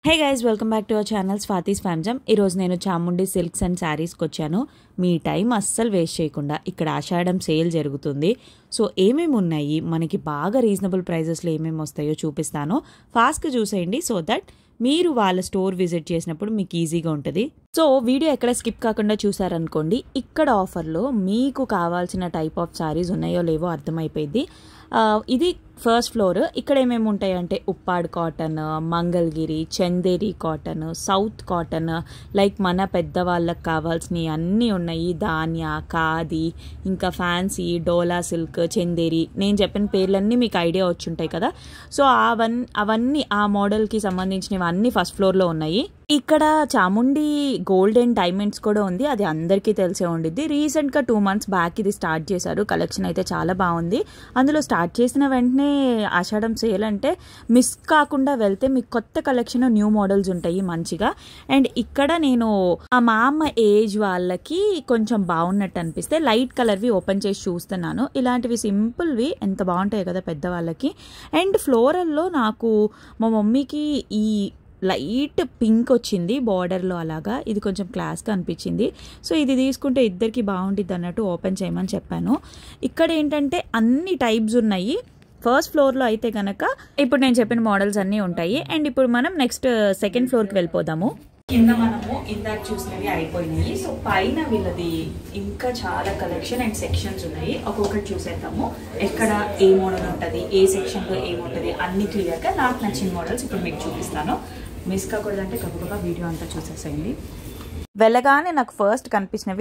Hey guys, welcome back to our channel Swathi's famjam. ఈరోజు నేను Chamundi silks and శారీస్కి వచ్చాను. మీ టైం అస్సలు వేస్ట్ చేయకుండా ఇక్కడ ఆషాఢం సేల్ జరుగుతుంది. సో ఏమేమి ఉన్నాయి, మనకి బాగా రీజనబుల్ ప్రైజెస్లో ఏమేమి వస్తాయో చూపిస్తాను. ఫాస్ట్గా చూసేయండి సో దట్ మీరు వాళ్ళ స్టోర్ విజిట్ చేసినప్పుడు మీకు ఈజీగా ఉంటుంది. సో వీడియో ఎక్కడ స్కిప్ కాకుండా చూసారనుకోండి, ఇక్కడ ఆఫర్లో మీకు కావాల్సిన టైప్ ఆఫ్ శారీస్ ఉన్నాయో లేవో అర్థమైపోయింది. ఇది ఫస్ట్ ఫ్లోర్. ఇక్కడ ఏమేమి ఉంటాయంటే Uppada cotton, Mangalagiri, Chanderi cotton, south cotton, like మన పెద్దవాళ్ళకి కావాల్సినవి అన్నీ ఉన్నాయి. ధాన్య, ఖాదీ, ఇంకా ఫ్యాన్సీ, డోలా సిల్క్, చందేరి, నేను చెప్పిన పేర్లన్నీ మీకు ఐడియా వచ్చుంటాయి కదా. సో అవన్నీ ఆ మోడల్కి సంబంధించినవి అన్నీ ఫస్ట్ ఫ్లోర్లో ఉన్నాయి. ఇక్కడ చాముండి గోల్డ్ అండ్ డైమండ్స్ కూడా ఉంది, అది అందరికీ తెలిసే ఉండిద్ది. రీసెంట్గా 2 months బ్యాక్ ఇది స్టార్ట్ చేశారు. కలెక్షన్ అయితే చాలా బాగుంది. అందులో స్టార్ట్ చేసిన వెంటనే ఆషాఢం సేల్ అంటే మిస్ కాకుండా వెళ్తే మీకు కొత్త కలెక్షన్, న్యూ మోడల్స్ ఉంటాయి మంచిగా. అండ్ ఇక్కడ నేను మా అమ్మ ఏజ్ వాళ్ళకి కొంచెం బాగున్నట్టు అనిపిస్తే లైట్ కలర్వి ఓపెన్ చేసి చూస్తున్నాను. ఇలాంటివి సింపుల్వి ఎంత బాగుంటాయి కదా పెద్దవాళ్ళకి. అండ్ ఫ్లోరల్లో నాకు మా మమ్మీకి ఈ లైట్ పింక్ వచ్చింది బార్డర్లో, అలాగా ఇది కొంచెం క్లాస్గా అనిపించింది. సో ఇది తీసుకుంటే ఇద్దరికి బాగుంటుంది అన్నట్టు ఓపెన్ చేయమని చెప్పాను. ఇక్కడ ఏంటంటే అన్ని టైప్స్ ఉన్నాయి. ఫస్ట్ ఫ్లోర్లో అయితే కనుక ఇప్పుడు నేను చెప్పిన మోడల్స్ అన్నీ ఉంటాయి. అండ్ ఇప్పుడు మనం నెక్స్ట్ సెకండ్ ఫ్లోర్కి వెళ్ళిపోదాము. కింద మనము ఇందాక చూసినవి అయిపోయినాయి. సో పైన వీళ్ళది ఇంకా చాలా కలెక్షన్ అండ్ సెక్షన్స్ ఉన్నాయి. ఒక్కొక్కటి చూసేద్దాము. ఎక్కడ ఏ మోడల్ ఉంటుంది, ఏ సెక్షన్లో ఏముంటుంది అన్ని క్లియర్గా నాకు నచ్చిన మోడల్స్ ఇప్పుడు మీకు చూపిస్తాను. మిస్ కాకూడదంటే గబగబా వీడియో అంతా చూసేసేయండి. వెళ్ళగానే నాకు ఫస్ట్ కనిపించినవి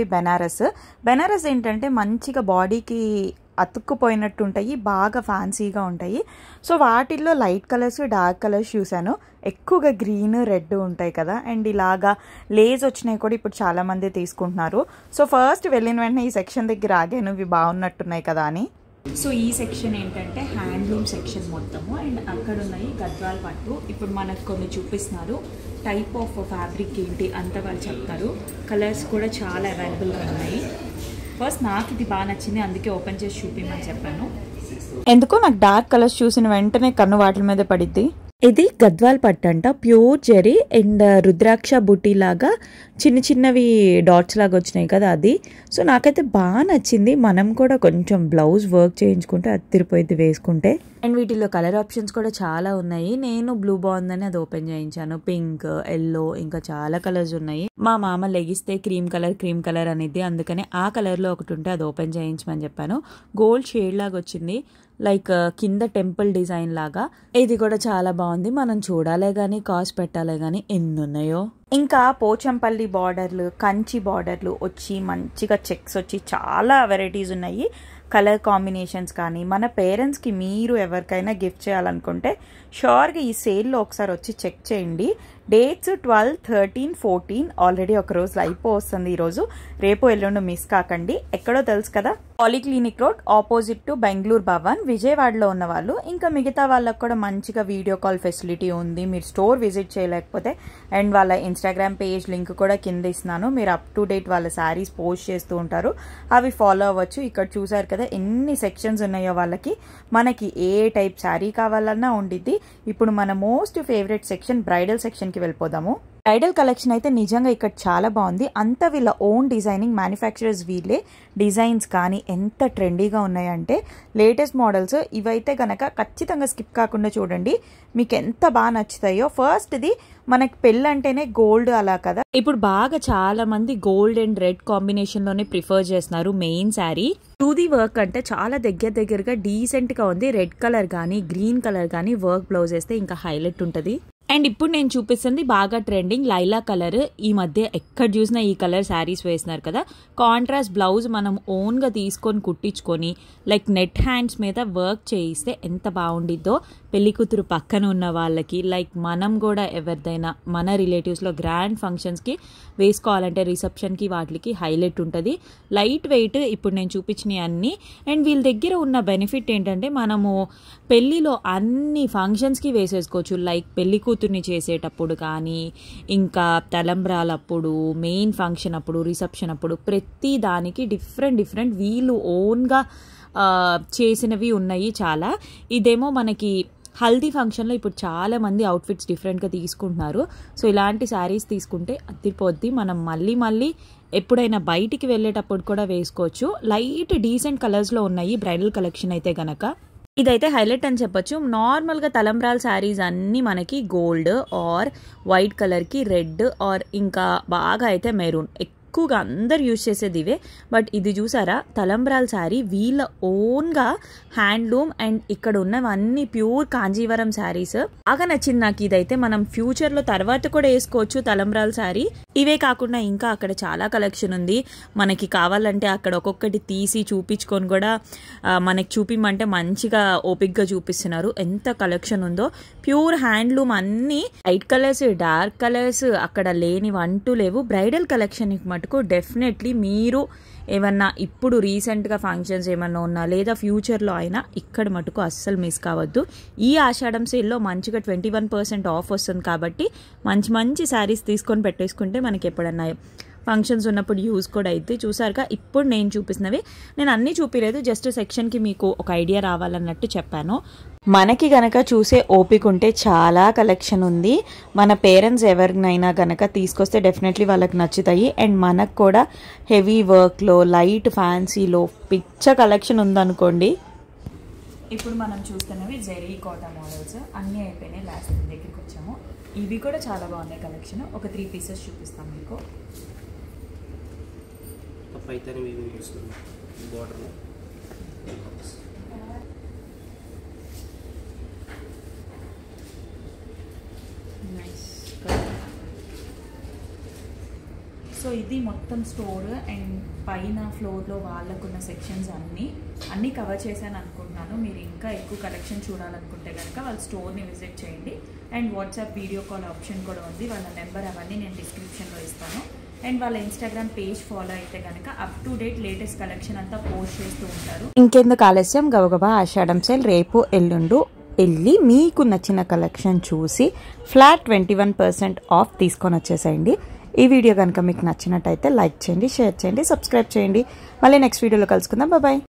బెనారస్ ఏంటంటే మంచిగా బాడీకి అతుక్కుపోయినట్టు ఉంటాయి, బాగా ఫ్యాన్సీగా ఉంటాయి. సో వాటిల్లో లైట్ కలర్స్, డార్క్ కలర్స్ చూశాను. ఎక్కువగా గ్రీన్, రెడ్ ఉంటాయి కదా. అండ్ ఇలాగా లేస్ వచ్చినాయి కూడా ఇప్పుడు చాలామంది తీసుకుంటున్నారు. సో ఫస్ట్ వెళ్ళిన వెంటనే ఈ సెక్షన్ దగ్గర ఆగాను, ఇవి బాగున్నట్టున్నాయి కదా అని. సో ఈ సెక్షన్ ఏంటంటే హ్యాండ్లూమ్ సెక్షన్ మొత్తము. అండ్ అక్కడ ఉన్నాయి గద్వాల్ పట్టు. ఇప్పుడు మనకు కొన్ని చూపిస్తున్నారు. టైప్ ఆఫ్ ఫ్యాబ్రిక్ ఏంటి అంతా వాళ్ళు చెప్తారు. కలర్స్ కూడా చాలా అవైలబుల్గా ఉన్నాయి. ఫస్ట్ నాకు ఇది బాగా నచ్చింది, అందుకే ఓపెన్ చేసి చూపించమని చెప్పాను. ఎందుకో నాకు డార్క్ కలర్స్ చూసిన వెంటనే కన్ను వాటి మీద పడిద్ది. ఇది గద్వాల్ పట్టు అంట, ప్యూర్ జెరీ అండ్ రుద్రాక్ష బుట్టి లాగా చిన్న చిన్నవి డాట్స్ లాగా వచ్చినాయి కదా అది. సో నాకైతే బాగా నచ్చింది. మనం కూడా కొంచెం బ్లౌజ్ వర్క్ చేయించుకుంటే అది తిరిపోయింది వేసుకుంటే. అండ్ వీటిలో కలర్ ఆప్షన్స్ కూడా చాలా ఉన్నాయి. నేను బ్లూ బాగుందని అది ఓపెన్ చేయించాను. పింక్, ఎల్లో, ఇంకా చాలా కలర్స్ ఉన్నాయి. మా మామ లెగిస్తే క్రీమ్ కలర్ అనేది, అందుకని ఆ కలర్లో ఒకటి ఉంటే అది ఓపెన్ చేయించమని చెప్పాను. గోల్డ్ షేడ్ లాగా వచ్చింది, లైక్ కింద టెంపుల్ డిజైన్ లాగా. ఇది కూడా చాలా బాగుంది. మనం చూడాలే గానీ కాస్ట్ పెట్టాలే గానీ ఎన్ని ఉన్నాయో. ఇంకా పోచంపల్లి బార్డర్లు, కంచి బార్డర్లు వచ్చి మంచిగా చెక్స్ వచ్చి చాలా వెరైటీస్ ఉన్నాయి. కలర్ కాంబినేషన్స్ కానీ మన పేరెంట్స్కి మీరు ఎవరికైనా గిఫ్ట్ చేయాలనుకుంటే షూర్గా ఈ సేల్లో ఒకసారి వచ్చి చెక్ చేయండి. డేట్స్ 12, 13, 14 ఆల్రెడీ ఒక రోజు అయిపోతుంది. ఈరోజు రేపు ఎల్లుండి మిస్ కాకండి. ఎక్కడో తెలుసు కదా, polyclinic road opposite to Bengaluru Bhavan, విజయవాడలో ఉన్న వాళ్ళు. ఇంకా మిగతా వాళ్ళకు కూడా మంచిగా వీడియో కాల్ ఫెసిలిటీ ఉంది. మీరు స్టోర్ విజిట్ చేయలేకపోతే అండ్ వాళ్ళ ఇన్స్టాగ్రామ్ పేజ్ లింక్ కూడా కింద ఇస్తున్నాను. మీరు అప్ టు డేట్ వాళ్ళ శారీస్ పోస్ట్ చేస్తూ ఉంటారు, అవి ఫాలో అవ్వచ్చు. ఇక్కడ చూసారు కదా ఎన్ని సెక్షన్స్ ఉన్నాయో వాళ్ళకి. మనకి ఏ టైప్ శారీ కావాలన్నా ఉండిద్ది. ఇప్పుడు మన most favourite section bridal section వెళ్ళిపోదాము. బ్రైడల్ కలెక్షన్ అయితే నిజంగా ఇక్కడ చాలా బాగుంది. అంతా వీళ్ళ ఓన్ డిజైనింగ్, మ్యానుఫ్యాక్చరర్స్ వీళ్ళే. డిజైన్స్ కానీ ఎంత ట్రెండీగా ఉన్నాయంటే లేటెస్ట్ మోడల్స్. ఇవైతే గనక ఖచ్చితంగా స్కిప్ కాకుండా చూడండి, మీకు ఎంత బాగా నచ్చుతాయో. ఫస్ట్ది మనకి పెళ్ళి అంటేనే గోల్డ్ అలా కదా. ఇప్పుడు బాగా చాలా మంది గోల్డ్ అండ్ రెడ్ కాంబినేషన్ లోనే ప్రిఫర్ చేస్తున్నారు మెయిన్ శారీ. టూది వర్క్ అంటే చాలా దగ్గరగా డీసెంట్ గా ఉంది. రెడ్ కలర్ కానీ గ్రీన్ కలర్ కానీ వర్క్ బ్లౌజ్ వేస్తే ఇంకా హైలైట్ ఉంటుంది. అండ్ ఇప్పుడు నేను చూపిస్తుంది బాగా ట్రెండింగ్ లైలా కలర్. ఈ మధ్య ఎక్కడ చూసినా ఈ కలర్ శారీస్ వేస్తున్నారు కదా. కాంట్రాస్ట్ బ్లౌజ్ మనం ఓన్గా తీసుకొని కుట్టించుకొని లైక్ నెట్ హ్యాండ్స్ మీద వర్క్ చేయిస్తే ఎంత బాగుండిద్దో. పెళ్లి కూతురు పక్కన ఉన్న వాళ్ళకి, లైక్ మనం కూడా ఎవరిదైనా మన రిలేటివ్స్లో గ్రాండ్ ఫంక్షన్స్కి వేసుకోవాలంటే రిసెప్షన్కి వాటికి హైలైట్ ఉంటుంది. లైట్ వెయిట్ ఇప్పుడు నేను చూపించినవి అన్నీ. అండ్ వీళ్ళ దగ్గర ఉన్న బెనిఫిట్ ఏంటంటే మనము పెళ్ళిలో అన్ని ఫంక్షన్స్కి వేసేసుకోవచ్చు. లైక్ పెళ్లి కూతుర్ని చేసేటప్పుడు కానీ, ఇంకా తలంబ్రాలప్పుడు, మెయిన్ ఫంక్షన్ అప్పుడు, రిసెప్షన్ అప్పుడు, ప్రతి దానికి డిఫరెంట్ వీళ్ళు ఓన్గా చేసినవి ఉన్నాయి చాలా. ఇదేమో మనకి హల్దీ ఫంక్షన్లో ఇప్పుడు చాలామంది అవుట్ఫిట్స్ డిఫరెంట్గా తీసుకుంటున్నారు. సో ఇలాంటి శారీస్ తీసుకుంటే అదిరిపోద్ది. మనం మళ్ళీ ఎప్పుడైనా బయటికి వెళ్ళేటప్పుడు కూడా వేసుకోవచ్చు. లైట్ డీసెంట్ కలర్స్లో ఉన్నాయి బ్రైడల్ కలెక్షన్ అయితే గనక. ఇదైతే హైలైట్ అని చెప్పొచ్చు. నార్మల్గా తలంబ్రాల్ శారీస్ అన్నీ మనకి గోల్డ్ ఆర్ వైట్ కలర్కి రెడ్ ఆర్ ఇంకా బాగా అయితే మెరూన్ ఎక్కువగా అందరు యూజ్ చేసేది ఇవే. బట్ ఇది చూసారా తలంబ్రాల్ శారీ వీళ్ళ ఓన్గా హ్యాండ్లూమ్ అండ్ ఇక్కడ ఉన్నవన్నీ ప్యూర్ కాంజీవరం శారీస్. బాగా నచ్చింది నాకు ఇదైతే. మనం ఫ్యూచర్లో తర్వాత కూడా వేసుకోవచ్చు తలంబ్రాల్ శారీ. ఇవే కాకుండా ఇంకా అక్కడ చాలా కలెక్షన్ ఉంది. మనకి కావాలంటే అక్కడ ఒక్కొక్కటి తీసి చూపించుకొని కూడా మనకి చూపిమంటే మంచిగా ఓపిక్గా చూపిస్తున్నారు. ఎంత కలెక్షన్ ఉందో. ప్యూర్ హ్యాండ్లూమ్ అన్నీ లైట్ కలర్స్ డార్క్ కలర్స్ అక్కడ లేనివంటూ లేవు. బ్రైడల్ కలెక్షన్ మటుకు డెఫినెట్లీ మీరు ఏమన్నా ఇప్పుడు రీసెంట్గా ఫంక్షన్స్ ఏమన్నా ఉన్నా లేదా ఫ్యూచర్లో అయినా ఇక్కడ మటుకు అస్సలు మిస్ కావద్దు. ఈ ఆషాఢం సేల్లో మంచిగా 21% ఆఫ్ వస్తుంది కాబట్టి మంచి శారీస్ తీసుకొని పెట్టేసుకుంటే మనకి ఎప్పుడన్నా ఫంక్షన్స్ ఉన్నప్పుడు యూజ్ కూడా అయితే. చూసారుగా ఇప్పుడు నేను చూపిస్తున్నవి. నేను అన్నీ చూపిలేదు, జస్ట్ సెక్షన్కి మీకు ఒక ఐడియా రావాలన్నట్టు చెప్పాను. మనకి గనక చూసే ఓపిక ఉంటే చాలా కలెక్షన్ ఉంది. మన పేరెంట్స్ ఎవరినైనా గనక తీసుకొస్తే డెఫినెట్లీ వాళ్ళకి నచ్చుతాయి. అండ్ మనకు కూడా హెవీ వర్క్లో లైట్ ఫ్యాన్సీలో పిచ్చ కలెక్షన్ ఉందనుకోండి. ఇప్పుడు మనం చూస్తున్నవి జెరీ కోటా మోడల్స్ అన్నీ అయిపోయినాయి. లాస్ట్ దగ్గరికి వచ్చాము. ఇవి కూడా చాలా బాగున్నాయి కలెక్షన్. ఒక 3 పీసెస్ చూపిస్తాం మీకు. పైతాని వీవింగ్ చేస్తున్నాం బోర్డర్. సో ఇది మొత్తం స్టోర్ అండ్ పైన ఫ్లోర్లో వాళ్ళకున్న సెక్షన్స్ అన్నీ కవర్ చేశాను అనుకుంటున్నాను. మీరు ఇంకా ఎక్కువ కలెక్షన్ చూడాలనుకుంటే కనుక వాళ్ళ స్టోర్ని విజిట్ చేయండి. And WhatsApp video call option కూడా ఉంది. వాళ్ళ నెంబర్ అవన్నీ నేను డిస్క్రిప్షన్లో ఇస్తాను. అండ్ వాళ్ళ ఇన్స్టాగ్రామ్ పేజ్ ఫాలో అయితే కనుక up to date latest collection అంతా పోస్ట్ చేస్తూ ఉంటారు. ఇంకెందుకు ఆలస్యం, గబగబా ఆషాఢం సేల్ రేపు ఎల్లుండు వెళ్ళి మీకు నచ్చిన కలెక్షన్ చూసి ఫ్లాట్ 21% ఆఫ్ తీసుకొని వచ్చేసేయండి. ఈ వీడియో కనుక మీకు నచ్చినట్టయితే లైక్ చేయండి, షేర్ చేయండి, సబ్స్క్రైబ్ చేయండి. మళ్ళీ నెక్స్ట్ వీడియోలో కలుసుకుందాం. బాయ్.